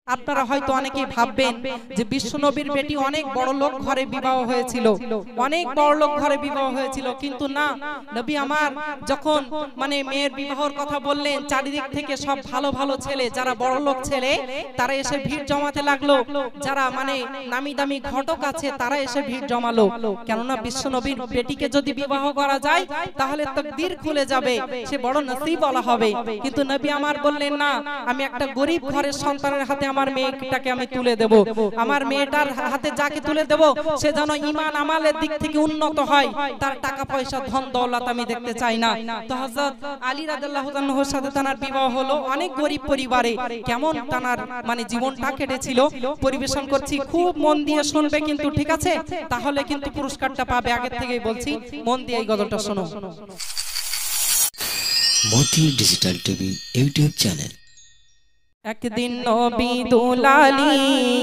আপনারা হয়তো অনেকেই ভাববেন যে বিশ্বনবীর বেটি অনেক বড় লোক ঘরে বিবাহ হয়েছিল, অনেক বড় লোক ঘরে বিবাহ হয়েছিল, কিন্তু না, নবী আমার যখন মানে মেয়ের বিবাহর কথা বললেন, চারিদিক থেকে সব ভালো ভালো ছেলে, যারা বড় লোক ছেলে, তারা এসে ভিড় জমাতে লাগলো। যারা মানে নামি দামি ঘটক আছে তারা এসে ভিড় জমালো। কেননা বিশ্বনবীর বেটিকে যদি বিবাহ করা যায় তাহলে তাকদীর খুলে যাবে, সে বড় নসিব বলা হবে। কিন্তু নবী আমার বললেন না, আমি একটা গরিব ঘরের সন্তানের হাতে আমার মেয়েটাকে আমি তুলে দেব। আমার মেয়েটার হাতে যাকে তুলে দেব সে যেন ঈমান আমালের দিক থেকে উন্নত হয়, তার টাকা পয়সা ধন দৌলত আমি দেখতে চাই না। তো হযরত আলী রাদিয়াল্লাহু তাআলার সাথে তার বিবাহ হলো অনেক গরিব পরিবারে। কেমন তার মানে জীবনটা কেটেছিল পরিবেশন করছি, খুব মন দিয়ে শুনবে কিন্তু, ঠিক আছে? তাহলে কিন্তু পুরস্কারটা পাবে, আগে থেকেই বলছি, মন দিয়ে এই গজলটা শোনো। Moti digital TV YouTube channel. একদিন নবী দুলালী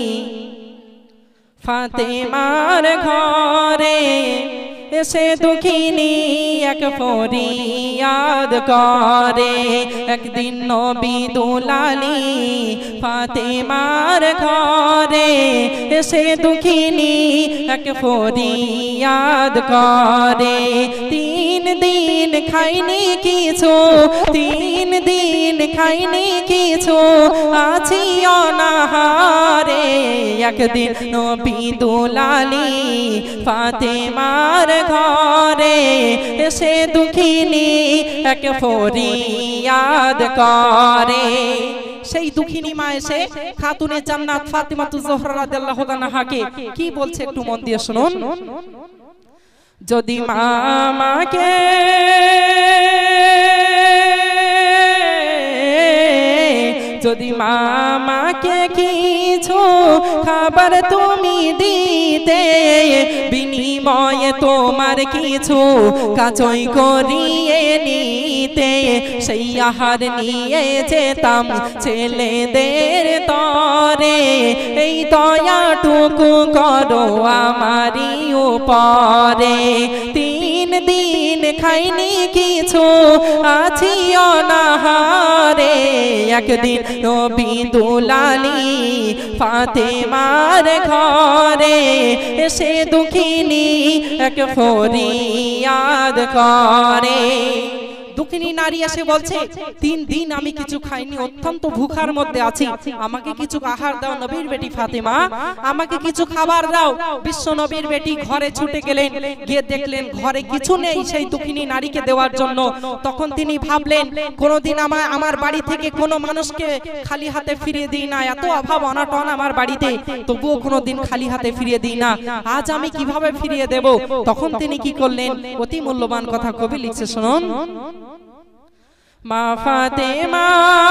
ফাতেমার ঘরে এসে দুঃখিনী এক ফরিয়াদ করে। একদিন নবী দুলালী ফাতেমার ঘরে এসে দুঃখিনী এক ফরিয়াদ করে। 3 দিন খাইনি কিছু, 3 দিন খাইনি কিছু, আছি অনাহারে। একদিন নবী দুলালী ফাতেমার ঘরে এসে দুঃখিনী এক ফরিয়াদ করে। সেই দুঃখিনী মা এসে খাতুনে জান্নাত ফাতিমাতুজ জোহরা রাদিয়াল্লাহু আনহাকে কি বলছে একটু মন দিয়ে শুনুন। যদি মামাকে যদি মামাকে কিছু খাবার তুমি দিতে, বিনিময়ে তোমার কিছু কাচই করিয়ে নিতে, সেই আহার নিয়ে যেতাম ছেলেদের তরে। এই দয়াটুকু করো আমারই উপরে। 3 দিন খাইনি কিছু, আছি অনাহারে। একদিন নবী দুলালী ফাতেমার ঘরে এসে দুঃখিনী এক ফরিয়াদ করে। দুঃখিনী নারী এসে বলছে, 3 দিন আমি কিছু খাইনি, অত্যন্ত ভুখার মধ্যে আছি, আমাকে কিছু আহার দাও নবীর বেটি ফাতেমা, আমাকে কিছু খাবার দাও। বিশ্ব নবীর বেটি ঘরে ছুটে গেলেন, গিয়ে দেখলেন ঘরে কিছু নেই সেই দুঃখিনী নারীকে দেওয়ার জন্য। তখন তিনি ভাবলেন, কোনোদিন আমার বাড়ি থেকে কোনো মানুষকে খালি হাতে ফিরিয়ে দিই না, এত অভাব অনটন আমার বাড়িতে, তবুও কোনোদিন খালি হাতে ফিরিয়ে দিই না, আজ আমি কিভাবে ফিরিয়ে দেব? তখন তিনি কি করলেন, অতি মূল্যবান কথা কবি লিখছে, শুনুন। মা ফাতেমা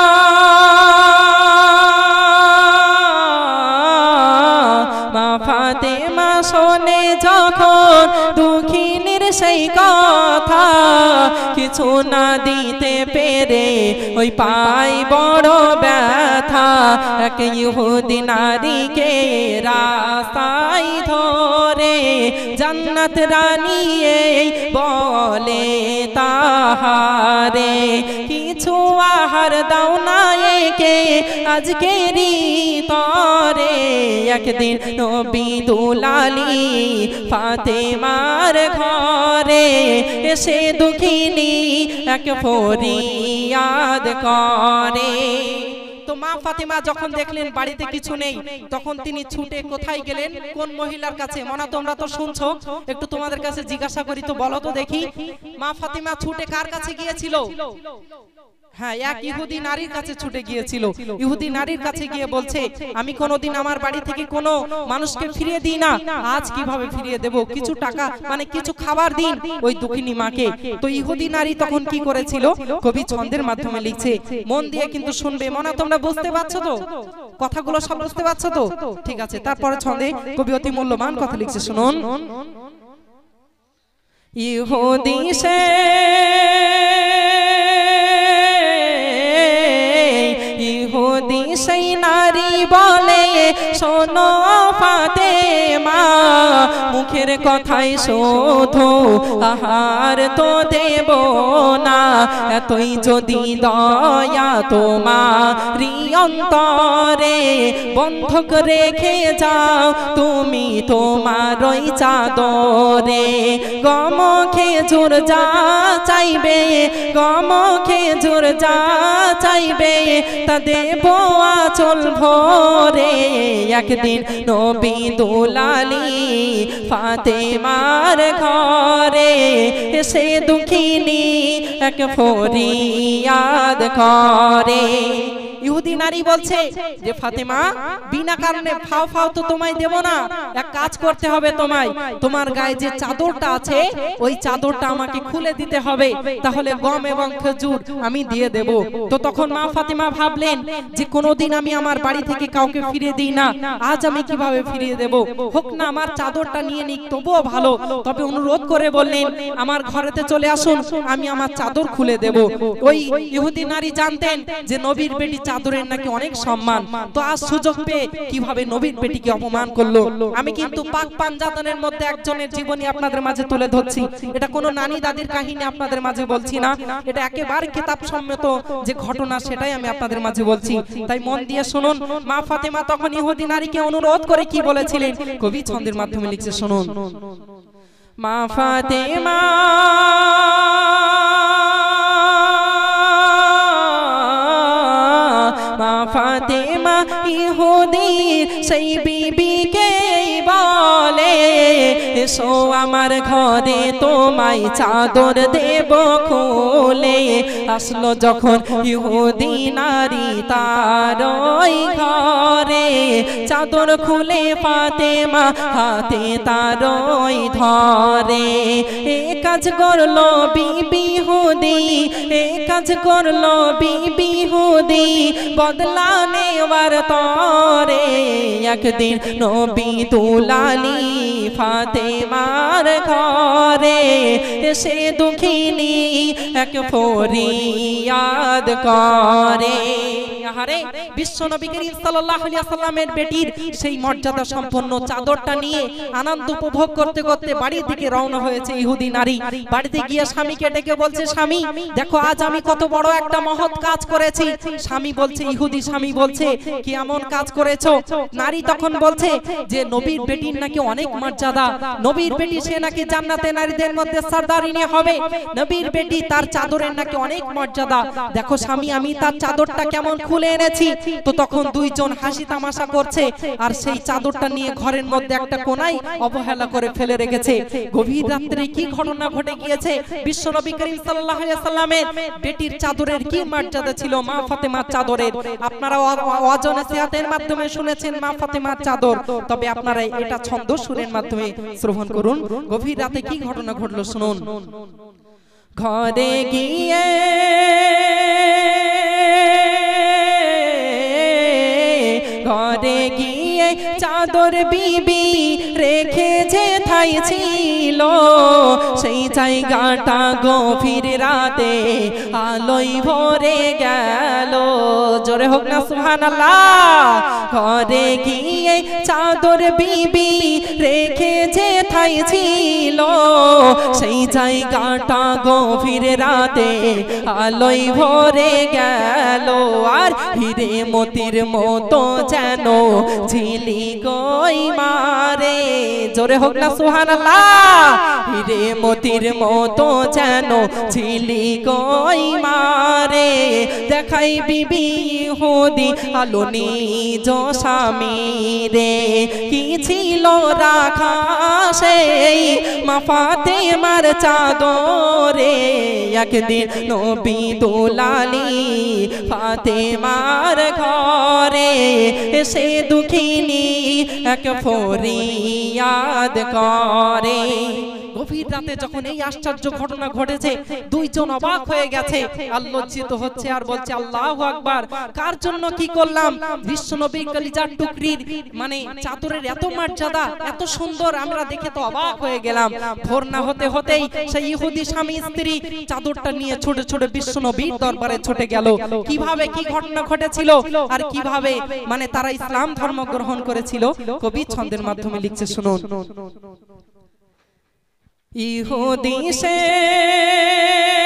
মা ফাতেমা শোনে যখন দুঃখিনীর সেই কথা, কিছু না দিতে পেরে ওই পাই বড় ব্যথা। এক ইহুদি নারীকে রাস্তায় ধরে জান্নাত রানী বলে তাহারে, কিছু আহার দাও না একে আজকেরই তরে। একদিন নবী দুলালী ফাতেমার ঘরে এসে দুঃখিনী এক ফরিয়াদ করে। তো মা ফাতেমা যখন দেখলেন বাড়িতে কিছু নেই, তখন তিনি ছুটে কোথায় গেলেন, কোন মহিলার কাছে? মনা তোমরা তো শুনছো, একটু তোমাদের কাছে জিজ্ঞাসা করি তো, বলো তো দেখি। মা ফাতেমা ছুটে কার কাছে গিয়েছিল? হ্যাঁ, এক ইহুদি নারীর কাছে ছুটে গিয়েছিল। ইহুদি নারীর কাছে গিয়ে বলছে, আমি কোনোদিন আমার বাড়ি থেকে কোনো মানুষকে ফিরিয়ে দিই না, আজ কিভাবে ফিরিয়ে দেব? কিছু টাকা মানে কিছু খাবার দিন ওই দুঃখিনী মাকে। তো ইহুদি নারী তখন কি করেছিল, কবি ছন্দের মাধ্যমে লিখছে, মন দিয়ে কিন্তু শুনবে। মনা তোমরা বুঝতে পারছো তো কথাগুলো, সব বুঝতে পারছো তো? ঠিক আছে, তারপরে ছন্দে কবি অতি মূল্যবান কথা লিখছে, শুনুন। ইহুদি সে ইহুদি সেই নারী বলে, শোনো ফাতেমা, মুখের কথাই শুধু আহার তো দেব না, এতই যদি দয়া তোমারি অন্তরে বন্ধক রেখে যাও তুমি তোমার ওই চাদরে। গম খেজুর যা চাইবে, গম খেজুর যা চাইবে তা দেব আঁচল ভরে। একদিন নবী দুলালি ফাতেমার ঘরে সে দুঃখিনী এক ফরিয়াদ করে। ইহুদি নারী বলছে যে ফাতেমা বিনা কারণে ফাও ফাও তো তোমায় দেব না, এক কাজ করতে হবে তোমায়, তোমার গায়ে যে চাদরটা আছে ওই চাদরটা আমাকে খুলে দিতে হবে, তাহলে গম এবং খেজুর আমি দিয়ে দেব। তো তখন মা ফাতেমা ভাবলেন যে কোনোদিন আমি আমার বাড়ি থেকে কাউকে ফিরিয়ে দিই না, আজ আমি কিভাবে ফিরিয়ে দেব, হোক না আমার চাদরটা নিয়ে নিক তবুও ভালো। তবে অনুরোধ করে বললেন আমার ঘরেতে চলে আসুন, আমি আমার চাদর খুলে দেব। ওই ইহুদি নারী জানতেন যে নবীর বেটি চাদরের নাকি অনেক সম্মান, তো আজ সুযোগ পেয়ে কিভাবে নবীর বেটিকে অপমান করলো। আমি কিন্তু পাক পাঞ্জাতনের মধ্যে একজনের জীবনী আপনাদের মাঝে তুলে ধরছি, এটা কোনো নানি দাদির কাহিনী আপনাদের মাঝে বলছি না, এটা একেবারে কিতাব সম্মত যে ঘটনা সেটাই আমি আপনাদের মাঝে বলছি, তাই মন দিয়ে শুনুন। মা ফাতেমা তখন ইহুদি নারীকে অনুরোধ করে কি বলেছিলেন, কবি ছন্দের মাধ্যমে লিখছে শুনুন। মা ফাতেমা ফাতেমা ইহুদির সেই বিবিকে বলে এসো আমার ঘরে তোমায় চাদর দেব খুলে। আসলো যখন ইহুদি নারী তার ওই ঘরে, চাদর খুলে ফাতেমা হাতে তার ওই ধরে। এ কাজ করলো বিবি ইহুদি, এ কাজ করলো বিবি ইহুদি বদলা নেওয়ার তরে। একদিন নবী দুলালি ফাতেমার ঘরে সে দুঃখিনী এক ফরিয়াদ করে। আহারে বিশ্ব নবী করিম সাল্লাল্লাহু আলাইহি ওয়াসাল্লামের বেটির সেই মর্যাদা সম্পন্ন চাদরটা নিয়ে আনন্দ উপভোগ করতে করতে বাড়ির দিকে রওনা হয়েছে ইহুদি নারী। বাড়িতে গিয়ে স্বামীকে ডেকে বলছে স্বামী দেখো আজ আমি কত বড় একটা মহৎ কাজ করেছি। স্বামী বলছে ইহুদি স্বামী বলছে কি এমন কাজ করেছো? নারী তখন বলছে যে নবীর বেটির নাকি অনেক মর্যাদা, নবীর বেটি সে নাকি জান্নাতে নারীদের মধ্যে সরদারিনী হবে, নবীর বেটি তার চাদরের নাকি অনেক মর্যাদা। দেখো স্বামী আমি তার চাদরটা কেমন খুলে এনেছি। তো তখন দুইজন হাসি তামাশা করছে আর সেই চাদরটা নিয়ে ঘরের মধ্যে একটা কোনায় অবহেলা করে ফেলে রেখেছে। গভীর রাত্রে কি ঘটনা ঘটে গিয়েছে, বিশ্ব নবী করিম সাল্লাল্লাহু আলাইহি ওয়াসাল্লামের বেটির চাদরের কি মর্যাদা ছিল মা ফাতেমার চাদরের। আপনারা ওয়াজ নসিহতের মাধ্যমে শুনেছেন মা ফাতেমার চাদর, তবে আপনারা এটা ছন্দ সুরের মাধ্যমে শ্রবণ করুন। গভীর রাতে কি ঘটনা ঘটলো শুনুন। ঘরে গিয়ে ঘরে গিয়ে চাদর বিবি রেখে যে ঠাই ছিল সেই জায়গাটা গভীর রাতে আলোয় ভরে গেল। জোরে হোক না সুবহানাল্লাহ। ঘরে গিয়ে চাদর বিবি রেখে যে ঠাই ছিল সেই জায়গাটা গভীর রাতে আলোয় ভরে গেল। আর হিরে মতির মতো যেন ঝিলি কই মারে। জোরে হোক না সুবহানাল্লাহ। হিরে মতির মতো যেন ঝিলি কই মারে। দেখাই বিবি ইহুদি আলো নিজ স্বামী রে কি ছিল রাখা সেই মা ফাতেমার চাদরে। একদিন নবী দুলালি ফাতেমার ঘরে সে দুঃখিনী এক ফরিয়াদ করে। গভীর রাতে যখন এই আশ্চর্য ঘটনা ঘটেছে দুইজন অবাক হয়ে গেছে, আল্লজ্জিত হচ্ছে আর বলছে আল্লাহু আকবার, কার জন্য কি করলাম। বিশ্ব নবী কলিজার টুকরির মানে চাদরের এত মর্যাদা এত সুন্দর আমরা দেখে তো অবাক হয়ে গেলাম। ভোর না হতে হতেই সেই ইহুদি স্বামী স্ত্রী চাদরটা নিয়ে ছোটে ছোটে বিশ্ব নবীর দরবারে ছুটে গেল। কিভাবে কি ঘটনা ঘটেছিল আর কিভাবে মানে তারা ইসলাম ধর্ম গ্রহণ করেছিল কবি ছন্দের মাধ্যমে লিখছে শুনুন। ইহুদি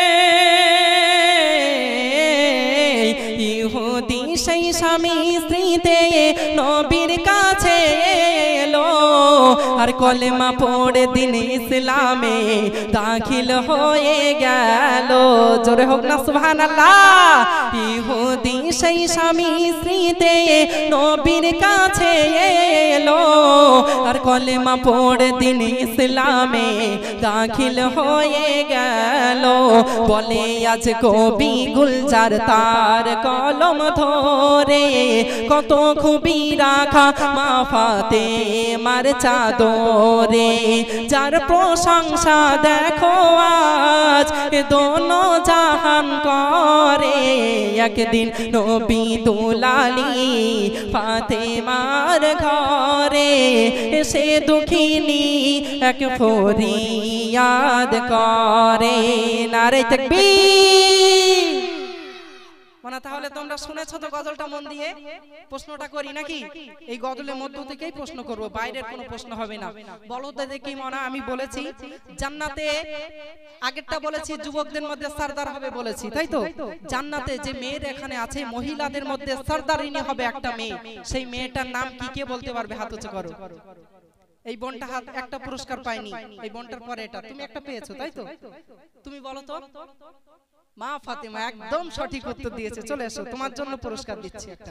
সেই স্বামী স্ত্রী স্মৃতিতে নবীর কাছে এলো আর কলেমা পড়ে দিন ইসলামে দাখিল হয়ে গেল। জোরে হোক না সুবহানাল্লাহ। ইহুদি সেই স্বামী স্মৃতিতে নবীর কাছে এলো আর কলেমা পড়ে দিন ইসলামে দাখিল হয়ে গেল। বলে আজ কবি গুলজার তার কলম ধরে কত খুবই রাখা মা ফাতেমার চাদরে, যার প্রশংসা দেখো আজ দোনো জাহান করে। একদিন নবী দুলালি ফাতেমার ঘরে এসে দুঃখিনী এক ফরিয়াদ করে। নারে তাকবীর। মানে তাহলে তোমরা শুনেছো তো গজলটা মন দিয়ে? প্রশ্নটা করি নাকি? এই গজলের মধ্য থেকেই প্রশ্ন করব, বাইরের কোনো প্রশ্ন হবে না। বলো তো দেখি মনা, আমি বলেছি জান্নাতে, আগেরটা বলেছি যুবকদের মধ্যে সরদার হবে বলেছি, তাই তো? জান্নাতে যে মেয়ের এখানে আছে মহিলাদের মধ্যে সরদারিনী হবে একটা মেয়ে, সেই মেয়েটার নাম কি কে বলতে পারবে? হাত উঁচু করো। এই বোনটা হাত একটা পুরস্কার পায়নি, এই বোনটার পরে এটা তুমি একটা পেয়েছো, তাই তো? তুমি বলো তো। মা ফাতেমা একদম সঠিক উত্তর দিয়েছে। চলে এসো, তোমার জন্য পুরস্কার দিচ্ছি একটা,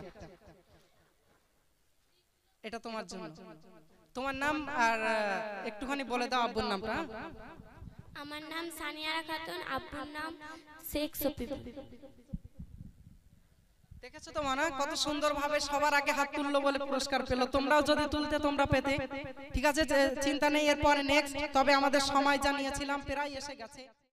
এটা তোমার জন্য। তোমার নাম আর একটুখানি বলে দাও আব্বুর নামটা। আমার নাম সানিয়ারা খাতুন, আব্বুর নাম শেখ সফি। দেখেছো তো মানা কত সুন্দরভাবে সবার আগে হাত তুললো বলে পুরস্কার পেলো। তোমরাও যদি তুলতে তোমরা পেতে। ঠিক আছে, চিন্তা নেই, এরপরে নেক্সট। তবে আমাদের সময় জানিয়েছিলাম প্রায় এসে গেছে।